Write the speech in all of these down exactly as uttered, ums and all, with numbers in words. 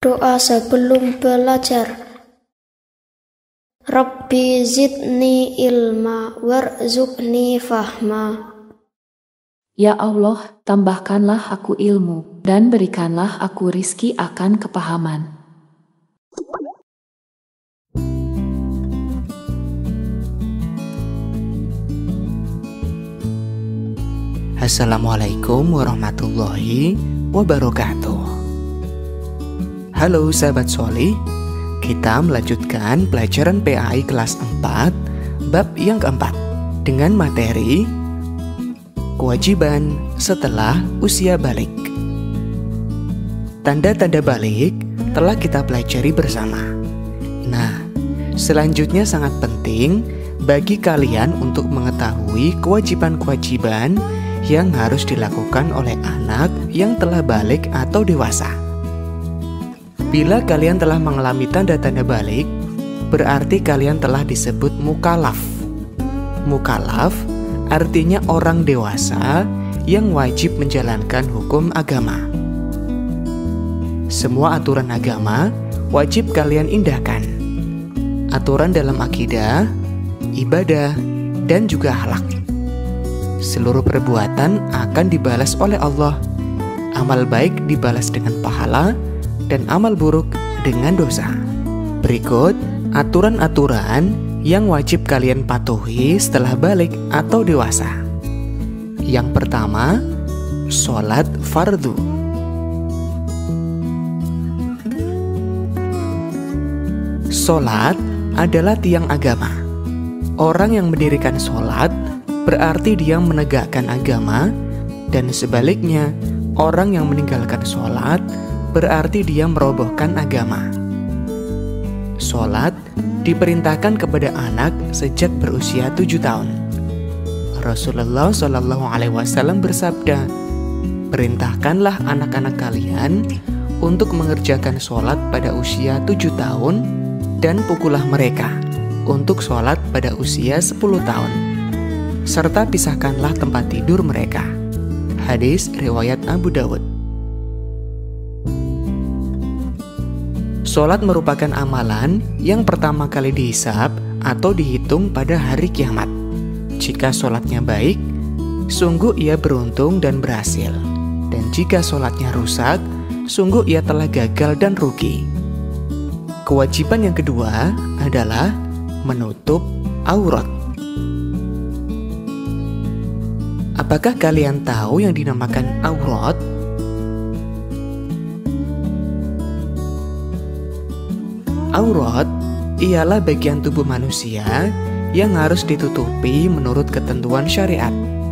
Doa sebelum belajar. Rabbi zidni ilma warzuqni fahma. Ya Allah, tambahkanlah aku ilmu, dan berikanlah aku rizki akan kepahaman. Assalamualaikum warahmatullahi wabarakatuh. Halo sahabat Sholih, kita melanjutkan pelajaran P A I kelas empat, bab yang keempat, dengan materi kewajiban setelah usia balik. Tanda-tanda balik telah kita pelajari bersama. Nah, selanjutnya sangat penting bagi kalian untuk mengetahui kewajiban-kewajiban yang harus dilakukan oleh anak yang telah balik atau dewasa. Bila kalian telah mengalami tanda-tanda balik, berarti kalian telah disebut mukallaf. Mukallaf artinya orang dewasa yang wajib menjalankan hukum agama. Semua aturan agama wajib kalian indahkan. Aturan dalam akidah, ibadah, dan juga akhlak. Seluruh perbuatan akan dibalas oleh Allah. Amal baik dibalas dengan pahala, dan amal buruk dengan dosa. Berikut aturan-aturan yang wajib kalian patuhi setelah balik atau dewasa. Yang pertama, sholat fardu. Sholat adalah tiang agama. Orang yang mendirikan sholat berarti dia menegakkan agama, dan sebaliknya, orang yang meninggalkan sholat berarti dia merobohkan agama. Sholat diperintahkan kepada anak sejak berusia tujuh tahun. Rasulullah Shallallahu Alaihi Wasallam bersabda, perintahkanlah anak-anak kalian untuk mengerjakan sholat pada usia tujuh tahun dan pukullah mereka untuk sholat pada usia sepuluh tahun, serta pisahkanlah tempat tidur mereka. Hadis riwayat Abu Dawud. Sholat merupakan amalan yang pertama kali dihisab atau dihitung pada hari kiamat. Jika sholatnya baik, sungguh ia beruntung dan berhasil. Dan jika sholatnya rusak, sungguh ia telah gagal dan rugi. Kewajiban yang kedua adalah menutup aurat. Apakah kalian tahu yang dinamakan aurat? Aurat ialah bagian tubuh manusia yang harus ditutupi menurut ketentuan syariat.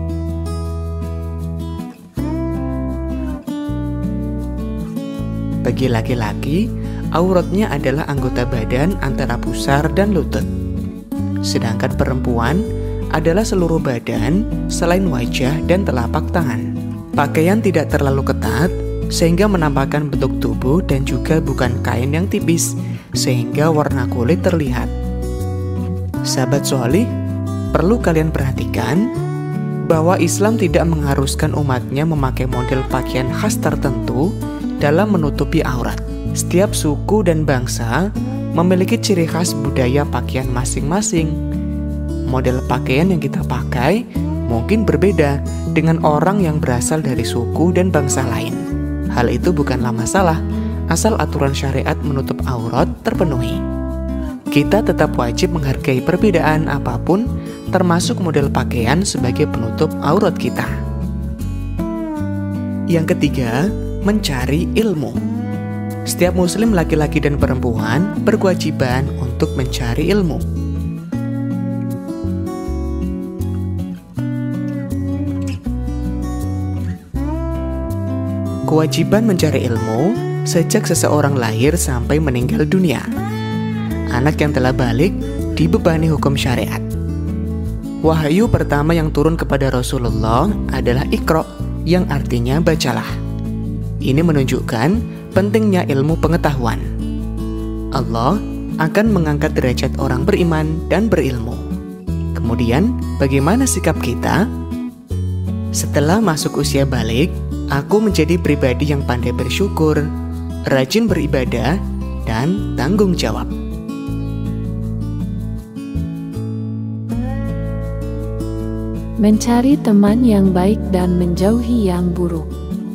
Bagi laki-laki, auratnya adalah anggota badan antara pusar dan lutut. Sedangkan perempuan adalah seluruh badan selain wajah dan telapak tangan. Pakaian tidak terlalu ketat sehingga menampakkan bentuk tubuh dan juga bukan kain yang tipis sehingga warna kulit terlihat. Sahabat Sholih, perlu kalian perhatikan bahwa Islam tidak mengharuskan umatnya memakai model pakaian khas tertentu dalam menutupi aurat. Setiap suku dan bangsa memiliki ciri khas budaya pakaian masing-masing. Model pakaian yang kita pakai mungkin berbeda dengan orang yang berasal dari suku dan bangsa lain. Hal itu bukanlah masalah, asal aturan syariat menutup aurat terpenuhi. Kita tetap wajib menghargai perbedaan apapun, termasuk model pakaian sebagai penutup aurat kita. Yang ketiga, mencari ilmu. Setiap muslim laki-laki dan perempuan berkewajiban untuk mencari ilmu. Kewajiban mencari ilmu sejak seseorang lahir sampai meninggal dunia. Anak yang telah balik dibebani hukum syariat. Wahyu pertama yang turun kepada Rasulullah adalah Iqra, yang artinya bacalah. Ini menunjukkan pentingnya ilmu pengetahuan. Allah akan mengangkat derajat orang beriman dan berilmu. Kemudian, bagaimana sikap kita? Setelah masuk usia balik, aku menjadi pribadi yang pandai bersyukur, rajin beribadah, dan tanggung jawab. Mencari teman yang baik dan menjauhi yang buruk.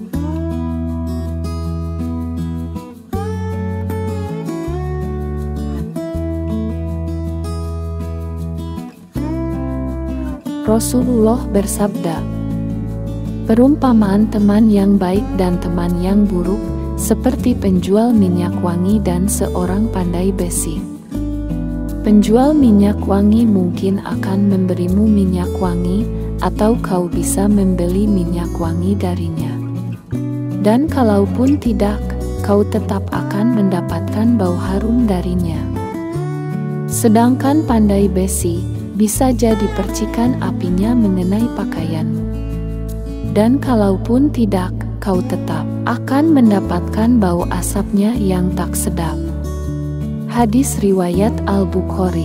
Rasulullah bersabda, perumpamaan teman yang baik dan teman yang buruk seperti penjual minyak wangi dan seorang pandai besi. Penjual minyak wangi mungkin akan memberimu minyak wangi, atau kau bisa membeli minyak wangi darinya. Dan kalaupun tidak, kau tetap akan mendapatkan bau harum darinya. Sedangkan pandai besi bisa jadi percikan apinya mengenai pakaianmu. Dan kalaupun tidak, kau tetap akan mendapatkan bau asapnya yang tak sedap. Hadis riwayat Al-Bukhari.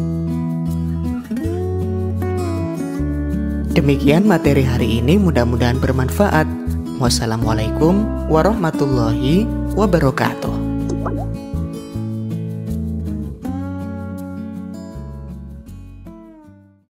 Demikian materi hari ini, mudah-mudahan bermanfaat. Wassalamualaikum warahmatullahi wabarakatuh.